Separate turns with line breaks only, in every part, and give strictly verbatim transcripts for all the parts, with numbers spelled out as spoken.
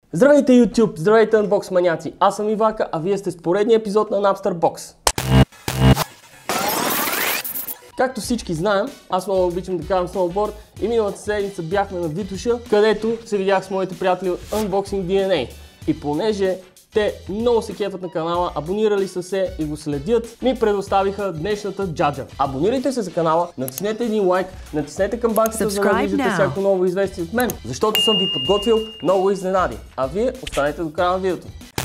Здравейте YouTube, здравейте Unbox маняци, аз съм Ивака, а вие сте с поредния епизод на Napster Box. Както всички знаем, аз много обичам да карам сноуборд и миналата седмица бяхме на Витоша, където се видях с моите приятели от Unboxing ди ен ей. И понеже те много се кефат на канала, абонирали са се и го следят, ми предоставиха днешната джаджа. Абонирайте се за канала, натиснете един лайк, натиснете камбанката, за да виждате всяко ново известие от мен, защото съм ви подготвил много изненади. А вие останете до края на видеото.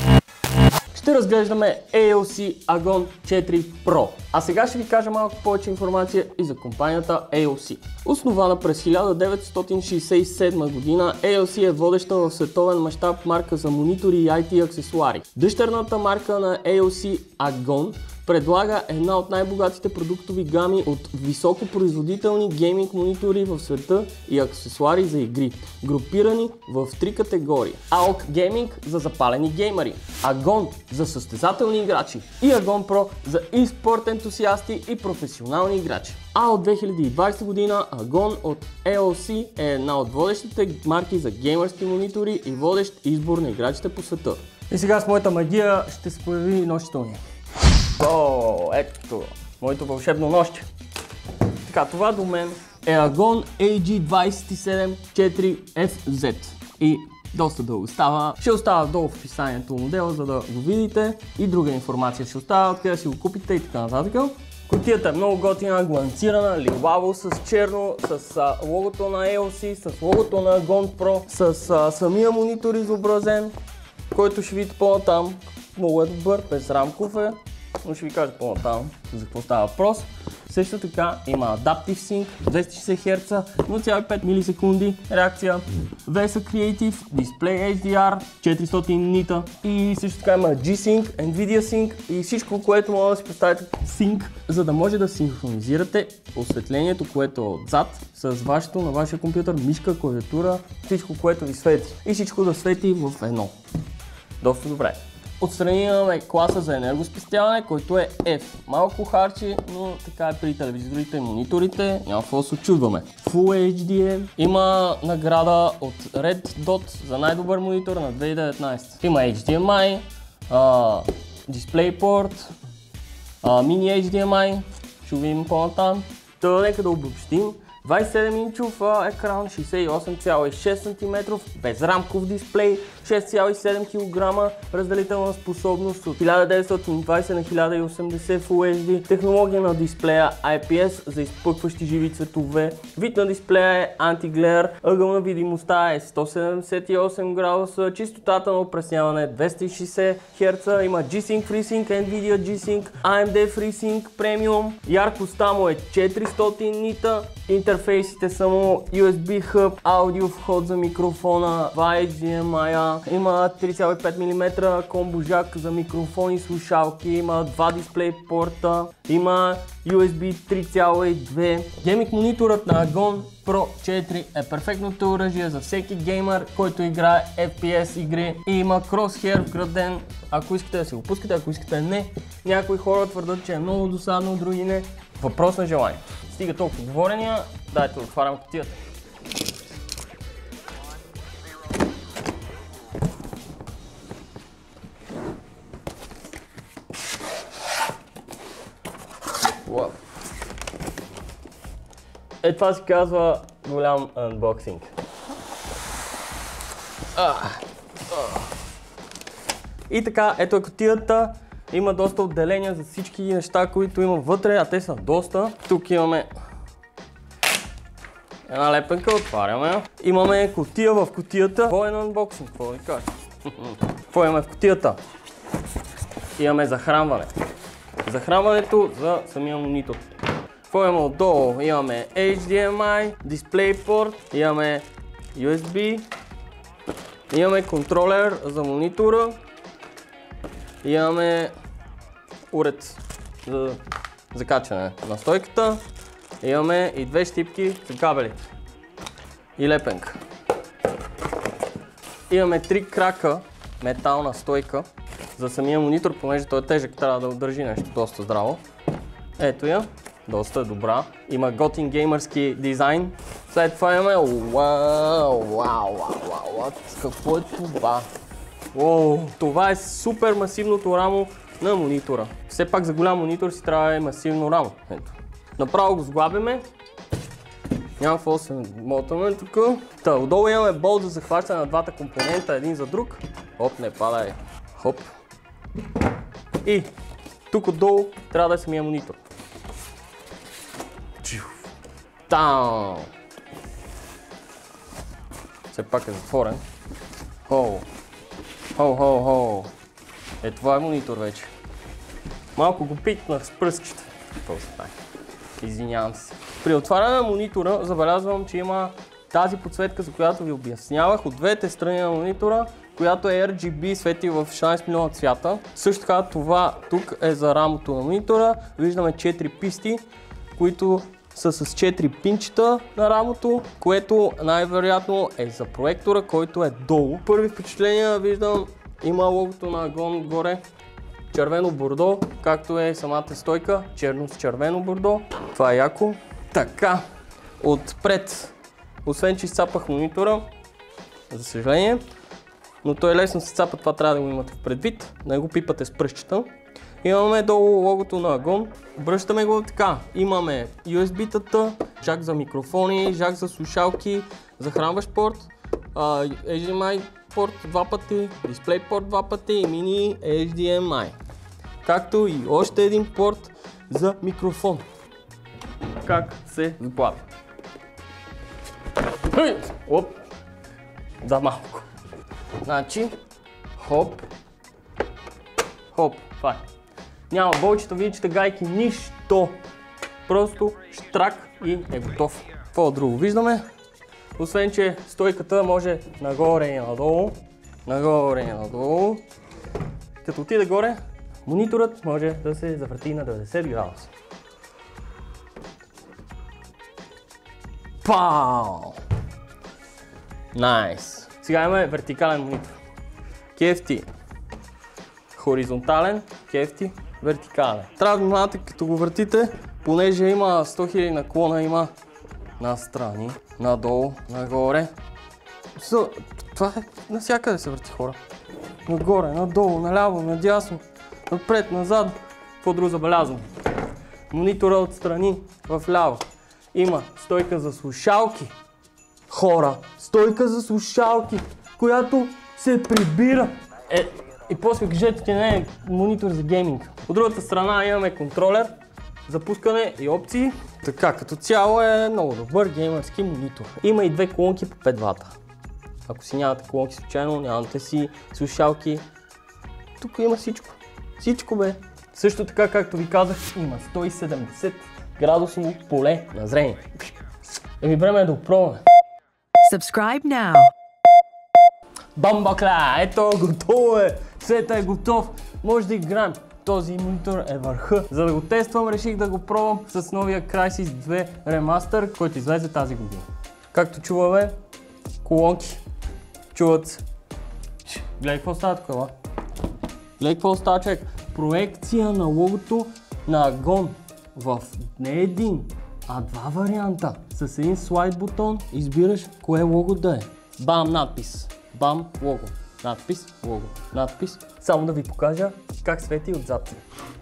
Ще разглеждаме ей ел си Agon четири Pro. А сега ще ви кажа малко повече информация и за компанията ей ел си. Основана през хиляда деветстотин шейсет и седма година, ей ел си е водеща в световен мащаб марка за монитори и ай ти аксесуари. Дъщерната марка на ей ел си Agon предлага една от най-богатите продуктови гами от високопроизводителни гейминг монитори в света и аксесуари за игри, групирани в три категории. ей ел си Gaming за запалени геймери, Agon за състезателни играчи и Agon Pro за e-спорт ентусиасти и професионални играчи. А от две хиляди и двадесета година Agon от ей ел си е една от водещите марки за геймърски монитори и водещ избор на играчите по света. И сега с моята магия ще се появи нощчето ми. О, ето, моето вълшебно нощче. Така, това до мен е Agon ей джи двадесет и седем четири еф зет и доста дълго става. Ще оставя долу в описанието модела, за да го видите, и друга информация ще оставя, откъде да си го купите и така нататък. Кутията е много готина, гланцирана, лилаво с черно, с а, логото на ей ел си, с логото на Agon Pro, с а, самия монитор изобразен, който ще видите по-натам. Много е добър, безрамков е, но ще ви кажа по-натам за какво става въпрос. Също така има Adaptive Sync, двеста и шейсет херца, нула цяло и пет милисекунди реакция, Vesa Creative, Display ейч ди ар, четиристотин нита и също така има G-Sync, Nvidia Sync и всичко, което може да си представите Sync, за да може да синхронизирате осветлението, което е отзад с вашето на вашия компютър, мишка, клавиатура, всичко, което ви свети и всичко да свети в едно. Доста добре. Отстрани имаме класа за енергоспестяване, който е F. Малко харчи, но така е при телевизорите и мониторите, няма какво да се очудваме. Full ейч ди е. Има награда от Red Dot за най-добър монитор на две хиляди и деветнадесета. Има ейч ди ем ай, uh, DisplayPort, uh, Mini ейч ди ем ай, ще видим по-натам. Та нека да обобщим. двадесет и седем инчов екран, шейсет и осем цяло и шест сантиметра, безрамков дисплей, шест цяло и седем килограма, разделителна способност от хиляда деветстотин и двадесет на хиляда и осемдесет Full ейч ди, технология на дисплея ай пи ес за изпъкващи живи цветове, вид на дисплея е антиглер, ъгъл на видимостта е сто седемдесет и осем градуса, чистотата на опресняване е двеста и шейсет херца, има G-Sync FreeSync, Nvidia G-Sync, ей ем ди FreeSync Premium, яркостта му е четиристотин нита, интерфейсите са му ю ес би Hub, аудио вход за микрофона, два ейч ди ем ай, има три цяло и пет милиметра комбо жак за микрофони и слушалки, има два дисплей порта, има ю ес би три цяло и две. Гейминг мониторът на Agon Pro четири е перфектното оръжие за всеки геймър, който играе еф пи ес игри и има Crosshair вграден. Ако искате да си го пускате, ако искате не. Някои хора твърдат, че е много досадно, други не. Въпрос на желание. Стига толкова говорения, дайте да отварям кутията. Wow. Е, това се казва голям анбоксинг. Ah. Oh. И така, ето е кутията. Има доста отделения за всички неща, които има вътре, а те са доста. Тук имаме една лепенка, отваряме. Имаме кутия в кутията. Двоен анбоксинг, какво да кажа? Какво имаме в кутията? Имаме захранване. Захранването за самия монитор. Какво имаме отдолу? Имаме ейч ди ем ай, DisplayPort, имаме ю ес би, имаме контролер за монитора, имаме уред за закачане на стойката, имаме и две щипки за кабели и лепенка. Имаме три крака метална стойка за самия монитор, понеже той е тежък, трябва да удържи нещо доста здраво. Ето я, доста е добра. Има готин геймърски дизайн. След това имаме вау, вау, вау, вау, What? Какво е това? О, това е супер масивното рамо на монитора. Все пак за голям монитор си трябва да е масивно рамо. Ето. Направо го сглабяме. Няма какво се мотаме тук. Та, отдолу имаме болт за захващане на двата компонента, един за друг. Хоп, не падай. Хоп. И тук отдолу трябва да е самия монитор. Таун! Все пак е затворен. Хоу. Хоу, хоу, хоу. Е, това е монитор вече. Малко го пикнах с пръските. Извинявам се. При отваряне на монитора забелязвам, че има тази подсветка, за която ви обяснявах, от двете страни на монитора, която е Ар Джи Би, свети в шестнайсет милиона цвята. Също така това тук е за рамото на монитора. Виждаме четири писти, които са с четири пинчета на рамото, което най-вероятно е за проектора, който е долу. Първи впечатления виждам, има логото на Агон горе. Червено бордо, както е самата стойка, черно с червено бордо. Това е яко. Така, отпред, освен че изцапах монитора, за съжаление, но той лесно се цапа, това трябва да го имате в предвид, да го пипате с пръстчета. Имаме долу логото на Агон, обръщаме го така, имаме Ю Ес Би-тата, жак за микрофони, жак за слушалки, захранващ порт, Ейч Ди Ем Ай порт два пъти, дисплей порт два пъти и мини Ейч Ди Ем Ай. Както и още един порт за микрофон. Как се сглавя? Оп! За малко. Значи, хоп, хоп, това е. Няма болчета, видите гайки, нищо. Просто штрак и е готов. Какво друго виждаме? Освен, че стойката може нагоре и надолу, нагоре и надолу. Като отиде горе, мониторът може да се завърти на деветдесет градуса. Пау! Найс! Сега имаме вертикален монитор. Кефти хоризонтален, кефти вертикален. Трябва да внимавате като го въртите, понеже има сто хиляди наклона, има настрани, надолу, нагоре. Това е навсякъде се върти, хора. Нагоре, надолу, наляво, надясно, напред, назад. Какво друго забелязвам? Монитора отстрани, в ляво. Има стойка за слушалки. Хора, стойка за слушалки, която се прибира. Е, и после кажете, че не е монитор за гейминг. От другата страна имаме контролер, запускане и опции. Така, като цяло е много добър геймърски монитор. Има и две колонки по пет вата. Ако си нямате колонки случайно, нямате си слушалки. Тук има всичко. Всичко бе. Също така, както ви казах, има сто и седемдесет градусно поле на зрение. Еми време е да го пробваме.
Subscribe now.
Бамбакля! Ето, готово е! Светът е готов! Може да играем. Този монитор е върха. За да го тествам, реших да го пробвам с новия Crysis две Remaster, който излезе тази година. Както чуваме, колонки чуват се. Гледай какво става тук, ела. Гледай какво става, човек. Проекция на логото на Агон в не един, а два варианта. С един слайд бутон избираш кое лого да е. Бам, надпис. Бам, лого. Надпис, лого. Надпис. Само да ви покажа как свети отзад.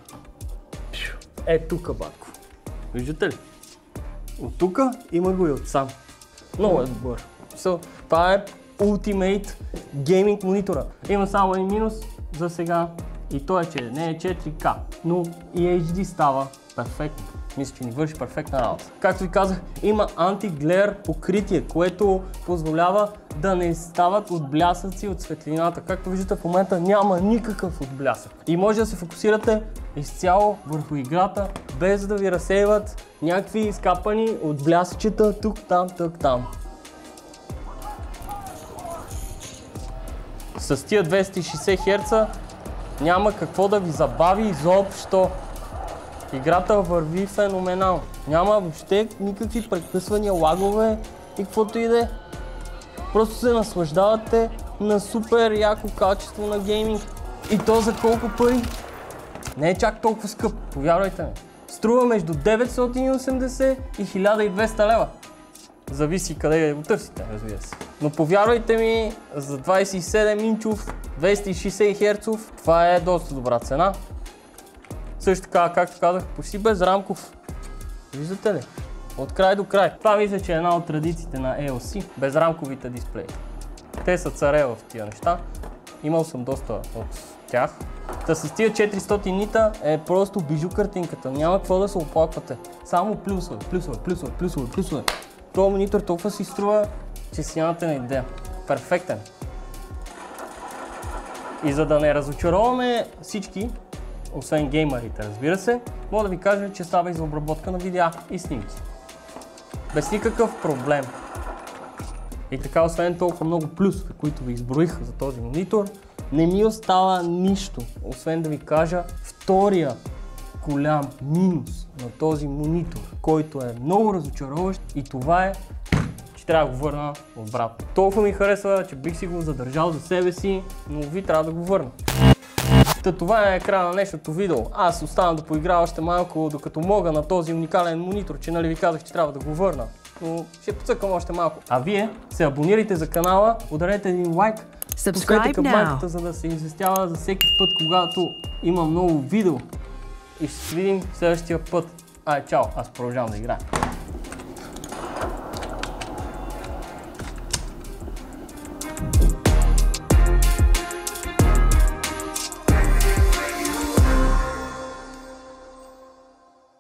Е тука, батко. Виждате ли? От тука има го и отсам. Много е добър. So, това е Ultimate Gaming монитора. Има само един минус за сега и то е, че не е четири К, но и Ейч Ди става перфектно. Мисля, че ни върши перфектна работа. Както ви казах, има антиглер покритие, което позволява да не стават отблясъци от светлината. Както виждате, в момента няма никакъв отблясък. И може да се фокусирате изцяло върху играта, без да ви разсейват някакви изкапани отблясъчета тук, там, тук, там. С тия двеста и шейсет херца няма какво да ви забави изобщо. Играта върви феноменално. Няма въобще никакви прекъсвания, лагове и каквото и да е. Просто се наслаждавате на супер яко качество на гейминг. И то за колко пари? Не е чак толкова скъп, повярвайте ми. Струва между деветстотин и осемдесет и хиляда и двеста лева. Зависи къде го търсите, разбира се. Но повярвайте ми, за двадесет и седем инчов, двеста и шейсет херцов, това е доста добра цена. Също така, както казах, почти безрамков. Виждате ли? От край до край. Това мисля, че е една от традициите на ей ел си, безрамковите дисплеи. Те са царе в тия неща. Имал съм доста от тях. Та с тия четиристотин нита е просто бижу картинката. Няма какво да се оплаквате. Само плюсове, плюсове, плюсове, плюсове, плюсове. Този монитор толкова си струва, че си нямате на идея. Перфектен. И за да не разочароваме всички, освен геймерите, разбира се, мога да ви кажа, че става и за обработка на видеа и снимки. Без никакъв проблем. И така, освен толкова много плюсове, които ви изброих за този монитор, не ми остава нищо, освен да ви кажа втория голям минус на този монитор, който е много разочароващ, и това е, че трябва да го върна обратно. Толкова ми харесва, че бих си го задържал за себе си, но ви трябва да го върна. Та това е края на днешното видео. Аз оставам да поиграя още малко, докато мога, на този уникален монитор, че нали ви казах, че трябва да го върна. Но ще поцъкам още малко. А вие се абонирайте за канала, ударете един лайк, пускайте камбанката, за да се известява за всеки път, когато има ново видео. И ще се видим следващия път. Ай, чао, аз продължавам да играя.